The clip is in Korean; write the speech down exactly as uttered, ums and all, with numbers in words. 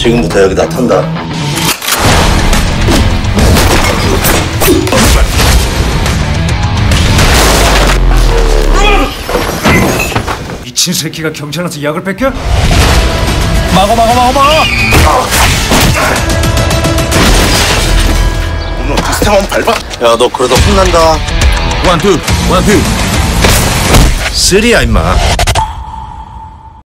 지금부터 여기 나탄다. 미친 새끼가 경찰한테 약을 뺏겨? 막아 막아 막아 막아! 오늘 시스템 한번 밟아. 야, 너 그러다 혼난다. 원투 원투 쓰리야 임마.